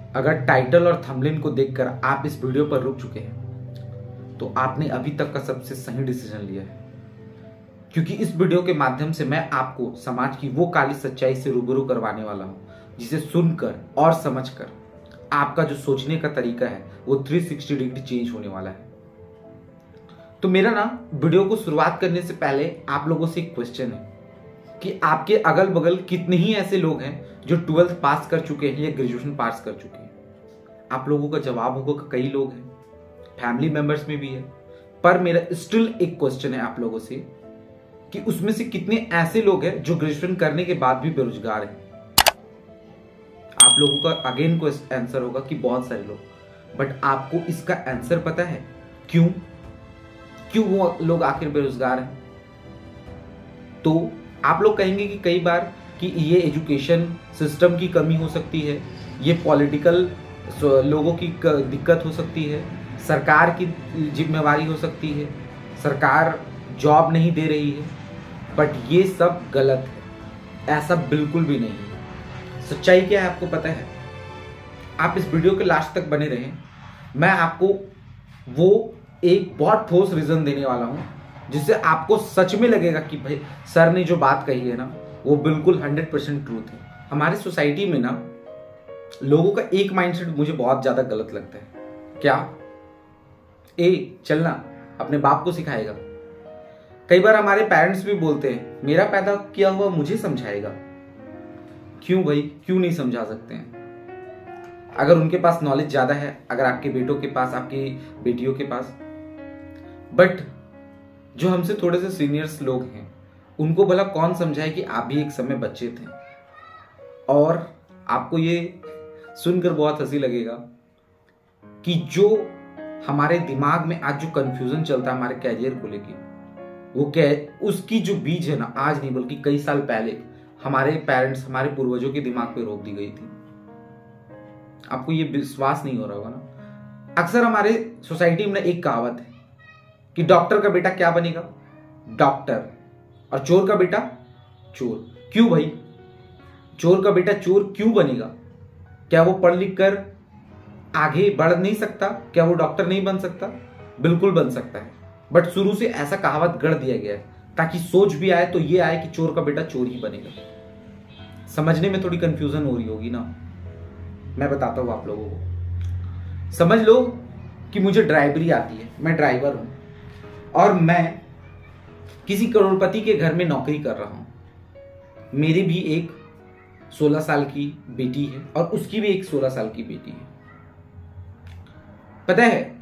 अगर टाइटल और थंबनेल को देखकर आप इस वीडियो पर रुक चुके हैं तो आपने अभी तक का सबसे सही डिसीजन लिया है, क्योंकि इस वीडियो के माध्यम से मैं आपको समाज की वो काली सच्चाई से रूबरू करवाने वाला हूं, जिसे सुनकर और समझकर आपका जो सोचने का तरीका है वो 360 डिग्री चेंज होने वाला है। तो मेरा ना वीडियो को शुरुआत करने से पहले आप लोगों से एक क्वेश्चन है कि आपके अगल बगल कितने ही ऐसे लोग हैं जो 12th पास कर चुके हैं या ग्रेजुएशन पास कर चुके हैं। आप लोगों का जवाब होगा कि कई लोग हैं, फैमिली मेंबर्स में भी है, पर मेरा स्टिल एक क्वेश्चन है आप लोगों से कि उसमें से कितने ऐसे लोग हैं जो ग्रेजुएशन करने के बाद भी बेरोजगार हैं। आप लोगों का अगेन को आंसर होगा कि बहुत सारे लोग, बट आपको इसका आंसर पता है क्यों वो लोग आखिर बेरोजगार हैं? तो आप लोग कहेंगे कि कई बार कि ये एजुकेशन सिस्टम की कमी हो सकती है, ये पॉलिटिकल लोगों की दिक्कत हो सकती है, सरकार की जिम्मेवारी हो सकती है, सरकार जॉब नहीं दे रही है, बट ये सब गलत है। ऐसा बिल्कुल भी नहीं है। सच्चाई क्या है आपको पता है? आप इस वीडियो के लास्ट तक बने रहें। मैं आपको वो एक बहुत ठोस रीजन देने वाला हूं जिससे आपको सच में लगेगा कि भाई सर ने जो बात कही है ना वो बिल्कुल 100% ट्रूथ है। हमारे सोसाइटी में ना लोगों का एक माइंडसेट मुझे बहुत ज्यादा गलत लगता है। क्या? चलना अपने बाप को सिखाएगा। कई बार हमारे पेरेंट्स भी बोलते हैं मेरा पैदा किया हुआ मुझे समझाएगा। क्यों भाई, क्यों नहीं समझा सकते हैं? अगर उनके पास नॉलेज ज्यादा है, अगर आपके बेटों के पास, आपकी बेटियों के पास, बट जो हमसे थोड़े से सीनियर्स लोग हैं उनको भला कौन समझाए कि आप भी एक समय बच्चे थे। और आपको ये सुनकर बहुत हंसी लगेगा कि जो हमारे दिमाग में आज जो कंफ्यूजन चलता है हमारे कैरियर को लेके, वो क्या है, उसकी जो बीज है ना आज नहीं बल्कि कई साल पहले हमारे पेरेंट्स, हमारे पूर्वजों के दिमाग पे रोक दी गई थी। आपको ये विश्वास नहीं हो रहा होगा ना। अक्सर हमारे सोसाइटी में एक कहावत है कि डॉक्टर का बेटा क्या बनेगा? डॉक्टर। और चोर का बेटा चोर। क्यों भाई? चोर का बेटा चोर क्यों बनेगा? क्या वो पढ़ लिख कर आगे बढ़ नहीं सकता? क्या वो डॉक्टर नहीं बन सकता? बिल्कुल बन सकता है, बट शुरू से ऐसा कहावत गढ़ दिया गया है ताकि सोच भी आए तो ये आए कि चोर का बेटा चोर ही बनेगा। समझने में थोड़ी कंफ्यूजन हो रही होगी ना, मैं बताता हूं आप लोगों को। समझ लो कि मुझे ड्राइवरी आती है, मैं ड्राइवर हूं और मैं किसी करोड़पति के घर में नौकरी कर रहा हूं। मेरी भी एक 16 साल की बेटी है और उसकी भी एक 16 साल की बेटी है। पता है,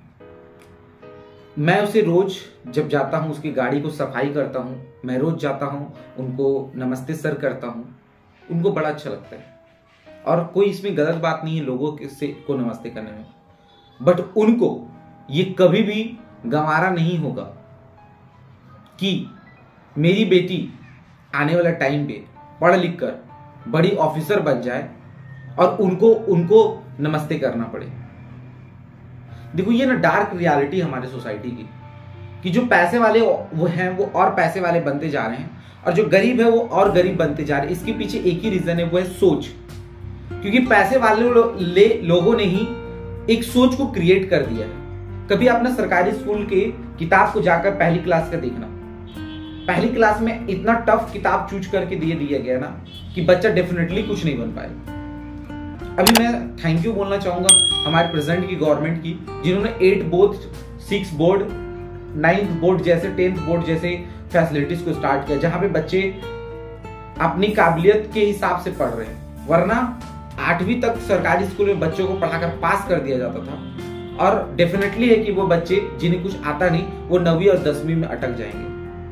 मैं उसे रोज जब जाता हूं उसकी गाड़ी को सफाई करता हूं, मैं रोज जाता हूं, उनको नमस्ते सर करता हूं, उनको बड़ा अच्छा लगता है और कोई इसमें गलत बात नहीं है लोगों से को नमस्ते करने में, बट उनको ये कभी भी गंवारा नहीं होगा कि मेरी बेटी आने वाला टाइम पे पढ़ लिख कर बड़ी ऑफिसर बन जाए और उनको नमस्ते करना पड़े। देखो ये ना डार्क रियलिटी हमारे सोसाइटी की, कि जो पैसे वाले वो हैं वो और पैसे वाले बनते जा रहे हैं और जो गरीब है वो और गरीब बनते जा रहे हैं। इसके पीछे एक ही रीजन है, वो है सोच। क्योंकि पैसे वाले लोगों ने ही एक सोच को क्रिएट कर दिया है। कभी अपना सरकारी स्कूल के किताब को जाकर पहली क्लास का देखना, पहली क्लास में इतना टफ किताब चूज करके दिया गया ना कि बच्चा डेफिनेटली कुछ नहीं बन पाएगा। अभी मैं थैंक यू बोलना चाहूंगा हमारे प्रेजेंट की गवर्नमेंट की, जिन्होंने 8 बोर्ड, 6 बोर्ड, 9th बोर्ड जैसे, 10th बोर्ड जैसे फैसिलिटीज को स्टार्ट किया, जहां पे बच्चे अपनी काबिलियत के हिसाब से पढ़ रहे हैं। वरना 8वीं तक सरकारी स्कूल में बच्चों को पढ़ाकर पास कर दिया जाता था और डेफिनेटली है कि वो बच्चे जिन्हें कुछ आता नहीं वो 9वीं और 10वीं में अटक जाएंगे।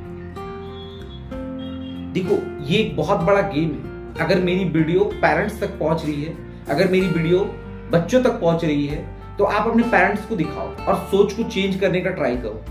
देखो ये एक बहुत बड़ा गेम है। अगर मेरी वीडियो पेरेंट्स तक पहुंच रही है, अगर मेरी वीडियो बच्चों तक पहुंच रही है, तो आप अपने पेरेंट्स को दिखाओ और सोच को चेंज करने का ट्राई करो।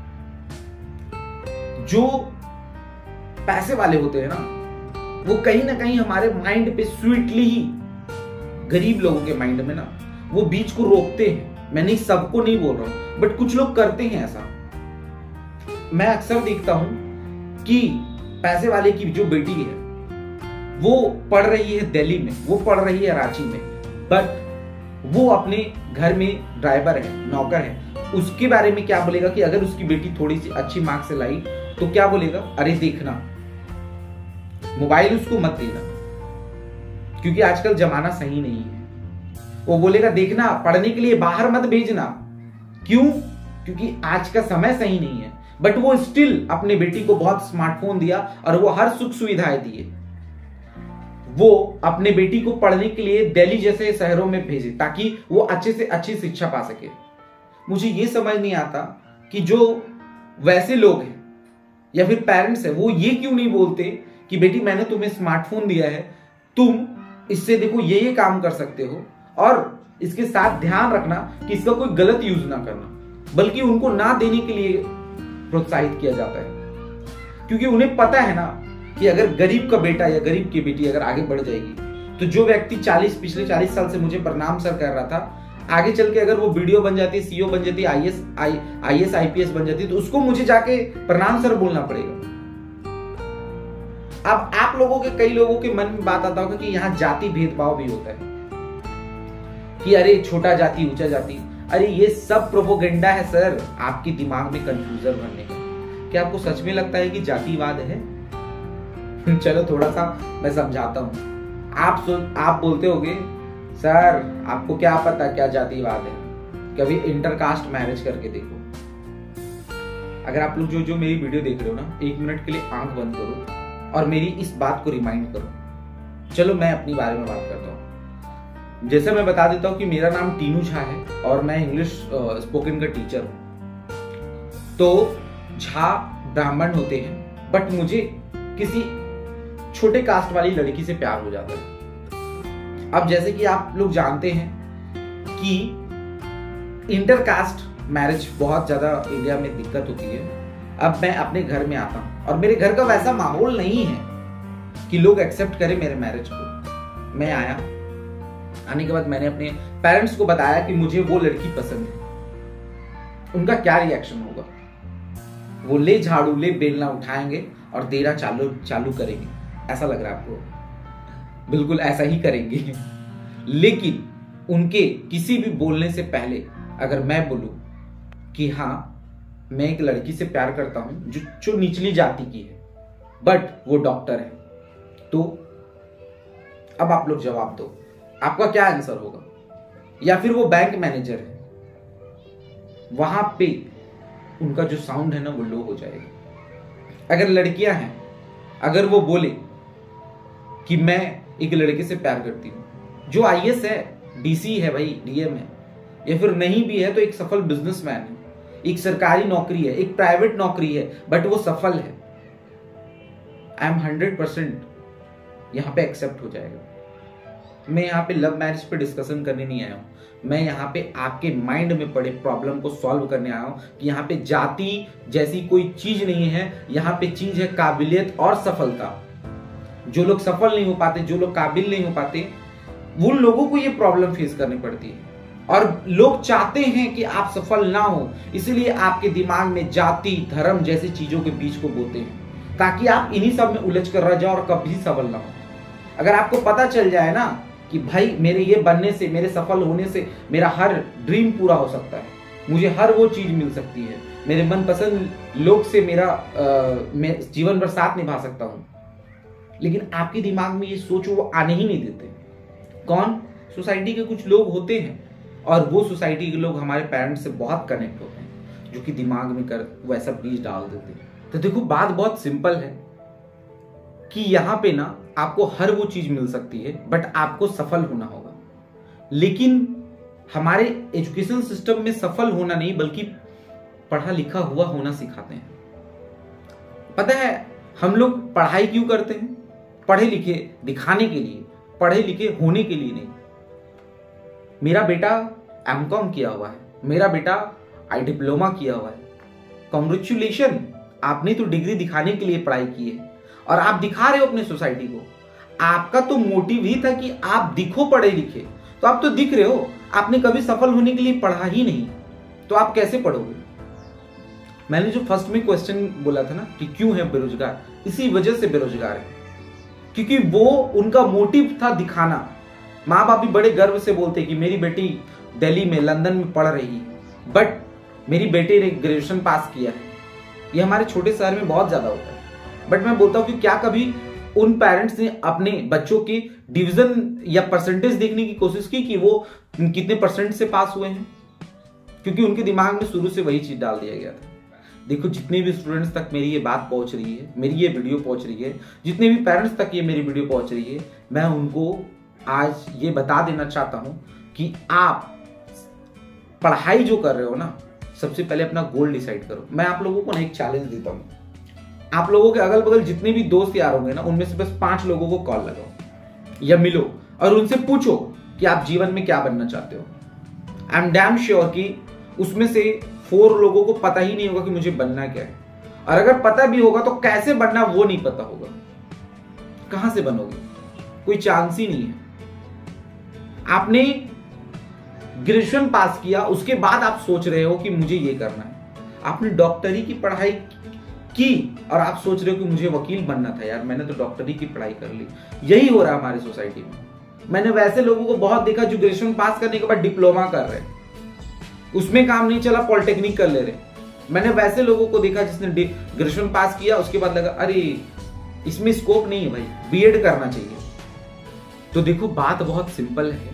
जो पैसे वाले होते हैं ना वो कहीं ना कहीं हमारे माइंड पे स्वीटली ही, गरीब लोगों के माइंड में ना वो बीच को रोकते हैं। मैं नहीं, सबको नहीं बोल रहा हूं, बट कुछ लोग करते हैं ऐसा। मैं अक्सर देखता हूं कि पैसे वाले की जो बेटी है वो पढ़ रही है दिल्ली में, वो पढ़ रही है रांची में, बट वो अपने घर में ड्राइवर है, नौकर है, उसके बारे में क्या बोलेगा कि अगर उसकी बेटी थोड़ी सी अच्छी मार्क्स से लाई तो क्या बोलेगा, अरे देखना मोबाइल उसको मत देना क्योंकि आजकल जमाना सही नहीं है। वो बोलेगा देखना पढ़ने के लिए बाहर मत भेजना, क्यों, क्योंकि आज का समय सही नहीं है। बट वो स्टिल अपने बेटी को बहुत स्मार्टफोन दिया और वो हर सुख सुविधाएं दिए। वो अपने बेटी को पढ़ने के लिए दिल्ली जैसे शहरों में भेजे ताकि वो अच्छे से अच्छी शिक्षा पा सके। मुझे ये समझ नहीं आता कि जो वैसे लोग हैं या फिर पेरेंट्स है वो ये क्यों नहीं बोलते कि बेटी मैंने तुम्हें स्मार्टफोन दिया है, तुम इससे देखो ये काम कर सकते हो और इसके साथ ध्यान रखना कि इसका कोई गलत यूज ना करना, बल्कि उनको ना देने के लिए प्रोत्साहित किया जाता है। क्योंकि उन्हें पता है ना कि अगर गरीब का बेटा या गरीब की बेटी अगर आगे बढ़ जाएगी तो जो व्यक्ति पिछले 40 साल से मुझे प्रणाम सर कर रहा था, आगे चल के अगर वो वीडियो बन जाती, सीईओ बन जाती, आईएएस आईपीएस बन जाती तो उसको मुझे जाके प्रणाम सर बोलना पड़ेगा। अब आप लोगों के कई लोगों के मन में बात आता होगा कि यहाँ जाति भेदभाव भी होता है कि अरे छोटा जाति ऊंचा जाति। अरे ये सब प्रोपोगेंडा है सर, आपके दिमाग में कंफ्यूजन भरने का। क्या आपको सच में लगता है कि जातिवाद है? चलो थोड़ा सा मैं समझाता हूं। आप बोलते होगे सर आपको क्या पता क्या जातिवाद है, कभी इंटरकास्ट मैरिज करके देखो। अगर आप लोग जो मेरी वीडियो देख रहे हो ना, 1 मिनट के लिए आंख बंद करो और मेरी इस बात को रिमाइंड करो। चलो मैं अपनी बारे में बात करता हूँ। जैसे मैं बता देता हूँ कि मेरा नाम टीनू झा है और मैं इंग्लिश स्पोकन का टीचर हूँ। तो झा ब्राह्मण होते हैं, बट मुझे किसी छोटे कास्ट वाली लड़की से प्यार हो जाता है। अब जैसे कि आप लोग जानते हैं कि इंटरकास्ट मैरिज बहुत ज्यादा इंडिया में दिक्कत होती है। अब मैं अपने घर में आता हूं और मेरे घर का वैसा माहौल नहीं है कि लोग एक्सेप्ट करें मेरे मैरिज को। मैं आया, आने के बाद मैंने अपने पेरेंट्स को बताया कि मुझे वो लड़की पसंद है। उनका क्या रिएक्शन होगा? वो ले झाड़ू ले बेलना उठाएंगे और देना चालू करेंगे। ऐसा लग रहा है आपको? बिल्कुल ऐसा ही करेंगे। लेकिन उनके किसी भी बोलने से पहले अगर मैं बोलूं कि हाँ मैं एक लड़की से प्यार करता हूं जो निचली जाति की है बट वो डॉक्टर है, तो अब आप लोग जवाब दो, आपका क्या आंसर होगा? या फिर वो बैंक मैनेजर है, वहां पे उनका जो साउंड है ना वो लो हो जाएगा। अगर लड़कियां हैं, अगर वो बोले कि मैं एक लड़के से प्यार करती हूं जो आईएएस है, डीसी है भाई, डीएम है, या फिर नहीं भी है तो एक सफल बिजनेसमैन है, एक सरकारी नौकरी है, एक प्राइवेट नौकरी है, बट वो सफल है, आई एम 100% यहां पे एक्सेप्ट हो जाएगा। मैं यहाँ पे लव मैरिज पे डिस्कशन करने नहीं आया हूं, मैं यहाँ पे आपके माइंड में पड़े प्रॉब्लम को सॉल्व करने आया हूं कि यहाँ पे जाति जैसी कोई चीज नहीं है, यहाँ पे चीज है काबिलियत और सफलता। जो लोग सफल नहीं हो पाते, जो लोग काबिल नहीं हो पाते, उन लोगों को ये प्रॉब्लम फेस करनी पड़ती है। और लोग चाहते हैं कि आप सफल ना हो, इसलिए आपके दिमाग में जाति धर्म जैसी चीजों के बीच को बोते हैं ताकि आप इन्हीं सब में उलझ कर रह जाओ और कभी सफल ना हो। अगर आपको पता चल जाए ना कि भाई मेरे ये बनने से, मेरे सफल होने से मेरा हर ड्रीम पूरा हो सकता है, मुझे हर वो चीज मिल सकती है, मेरे मनपसंद लोग से मैं जीवन भर साथ निभा सकता हूं, लेकिन आपके दिमाग में ये सोच वो आने ही नहीं देते। कौन? सोसाइटी के कुछ लोग होते हैं और वो सोसाइटी के लोग हमारे पेरेंट्स से बहुत कनेक्ट होते हैं जो कि दिमाग में कर वैसा बीज डाल देते हैं। तो देखो बात बहुत सिंपल है कि यहाँ पे ना आपको हर वो चीज मिल सकती है बट आपको सफल होना होगा। लेकिन हमारे एजुकेशन सिस्टम में सफल होना नहीं बल्कि पढ़ा लिखा हुआ होना सिखाते हैं। पता है हम लोग पढ़ाई क्यों करते हैं? पढ़े लिखे दिखाने के लिए, पढ़े लिखे होने के लिए नहीं। मेरा बेटा एमकॉम किया हुआ है, मेरा बेटा आई डिप्लोमा किया हुआ है, कॉन्ग्रेचुलेशन, आपने तो डिग्री दिखाने के लिए पढ़ाई की है और आप दिखा रहे हो अपने सोसाइटी को। आपका तो मोटिव ही था कि आप दिखो पढ़े लिखे, तो आप तो दिख रहे हो। आपने कभी सफल होने के लिए पढ़ा ही नहीं, तो आप कैसे पढ़ोगे? मैंने जो फर्स्ट में क्वेश्चन बोला था ना कि क्यों है बेरोजगार, इसी वजह से बेरोजगार है क्योंकि वो उनका मोटिव था दिखाना। माँ बाप भी बड़े गर्व से बोलते कि मेरी बेटी दिल्ली में, लंदन में पढ़ रही है, बट मेरी बेटी ने ग्रेजुएशन पास किया है। ये हमारे छोटे शहर में बहुत ज्यादा होता है। बट मैं बोलता हूँ कि क्या कभी उन पेरेंट्स ने अपने बच्चों की डिवीजन या परसेंटेज देखने की कोशिश की कि वो कितने परसेंट से पास हुए हैं? क्योंकि उनके दिमाग में शुरू से वही चीज डाल दिया गया था। देखो, जितने भी स्टूडेंट्स तक मेरी ये बात पहुंच रही है, मेरी ये वीडियो पहुंच रही है, जितने भी पेरेंट्स तक ये मेरी वीडियो पहुंच रही है, मैं उनको आज ये बता देना चाहता हूं कि आप पढ़ाई जो कर रहे हो ना, सबसे पहले अपना गोल डिसाइड करो। मैं आप लोगों को ना एक चैलेंज देता हूं। आप लोगों के अगल बगल जितने भी दोस्त यार होंगे ना, उनमें से बस 5 लोगों को कॉल लगाओ या मिलो और उनसे पूछो कि आप जीवन में क्या बनना चाहते हो। आई एम डैम श्योर कि उसमें से 4 लोगों को पता ही नहीं होगा कि मुझे बनना क्या है, और अगर पता भी होगा तो कैसे बनना वो नहीं पता होगा। कहां से बनोगे? कोई चांस ही नहीं है। आपने ग्रेजुएशन पास किया, उसके बाद आप सोच रहे हो कि मुझे ये करना है। आपने डॉक्टरी की पढ़ाई की और आप सोच रहे हो कि मुझे वकील बनना था। यार, मैंने तो डॉक्टरी की पढ़ाई कर ली। यही हो रहा है हमारी सोसाइटी में। मैंने वैसे लोगों को बहुत देखा जो ग्रेजुएशन पास करने के बाद डिप्लोमा कर रहे, उसमें काम नहीं चला, पॉलिटेक्निक कर ले रहे। मैंने वैसे लोगों को देखा जिसने ग्रेजुएशन पास किया, उसके बाद लगा अरे इसमें स्कोप नहीं है भाई, बीएड करना चाहिए। तो देखो, बात बहुत सिंपल है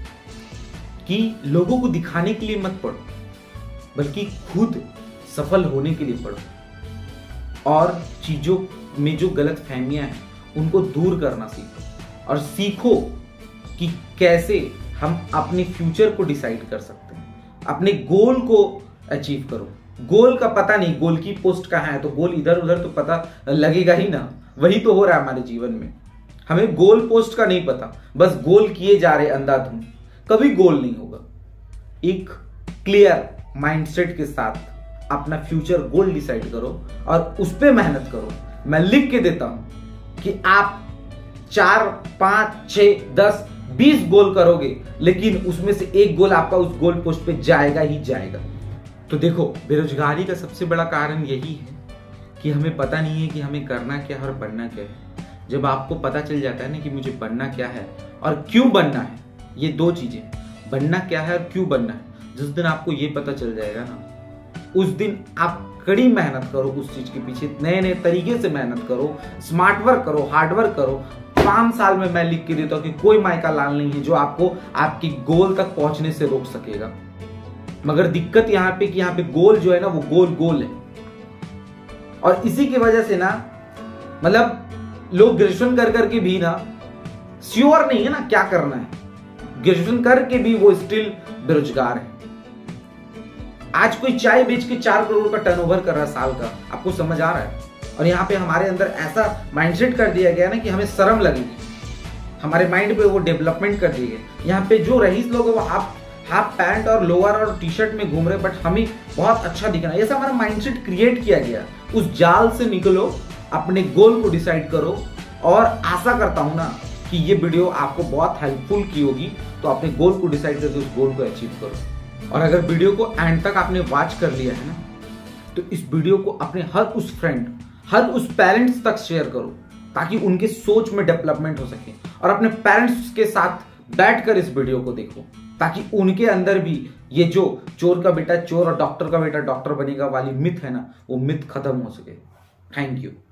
कि लोगों को दिखाने के लिए मत पढ़ो, बल्कि खुद सफल होने के लिए पढ़ो और चीजों में जो गलत फहमियां हैं उनको दूर करना सीखो, और सीखो कि कैसे हम अपने फ्यूचर को डिसाइड कर सकते हैं, अपने गोल को अचीव करो। गोल का पता नहीं, गोल की पोस्ट कहाँ है, तो गोल इधर उधर तो पता लगेगा ही ना। वही तो हो रहा है हमारे जीवन में। हमें गोल पोस्ट का नहीं पता, बस गोल किए जा रहे अंधाधुंध, कभी गोल नहीं होगा। एक क्लियर माइंडसेट के साथ अपना फ्यूचर गोल डिसाइड करो और उस पर मेहनत करो। मैं लिख के देता हूं कि आप 4, 5, 6, 10, 20 गोल करोगे, लेकिन उसमें से एक गोल आपका उस गोल पोस्ट पे जाएगा ही जाएगा। तो देखो, बेरोजगारी का सबसे बड़ा कारण यही है कि हमें पता नहीं है कि हमें करना क्या है और बनना क्या है। जब आपको पता चल जाता है ना कि मुझे बनना क्या है और क्यों बनना है, ये 2 चीजें, बनना क्या है और क्यों बनना है, जिस दिन आपको ये पता चल जाएगा ना, उस दिन आप कड़ी मेहनत करो उस चीज के पीछे, नए नए तरीके से मेहनत करो, स्मार्ट वर्क करो, हार्ड वर्क करो। 5 साल में मैं लिख के देता हूं कि कोई मायका लाल नहीं है जो आपको आपकी गोल तक पहुंचने से रोक सकेगा। मगर दिक्कत यहाँ पे कि यहाँ पे गोल जो है ना, वो गोल है। और इसी की वजह से ना, मतलब लोग ग्रेजुएशन कर करके भी ना श्योर नहीं है ना क्या करना है। ग्रेजुएशन करके भी वो स्टिल बेरोजगार है। आज कोई चाय बेच के 4 करोड़ का टर्नओवर कर रहा है साल का, आपको समझ आ रहा है? और यहाँ पे हमारे अंदर ऐसा माइंडसेट कर दिया गया ना कि हमें शर्म लगेगी, हमारे माइंड पे वो डेवलपमेंट कर दिए गए। यहाँ पे जो रईस लोग हैं वो हाफ पैंट और लोअर और टी शर्ट में घूम रहे, बट हमें बहुत अच्छा दिखना है, ऐसा हमारा माइंडसेट क्रिएट किया गया। उस जाल से निकलो, अपने गोल को डिसाइड करो, और आशा करता हूं ना कि ये वीडियो आपको बहुत हेल्पफुल की होगी। तो अपने गोल को डिसाइड करके उस गोल को अचीव करो। और अगर वीडियो को एंड तक आपने वॉच कर लिया है ना, तो इस वीडियो को अपने हर उस फ्रेंड, हर उस पेरेंट्स तक शेयर करो, ताकि उनके सोच में डेवलपमेंट हो सके। और अपने पेरेंट्स के साथ बैठकर इस वीडियो को देखो, ताकि उनके अंदर भी ये जो चोर का बेटा चोर और डॉक्टर का बेटा डॉक्टर बनेगा वाली मिथ है ना, वो मिथ खत्म हो सके। Thank you.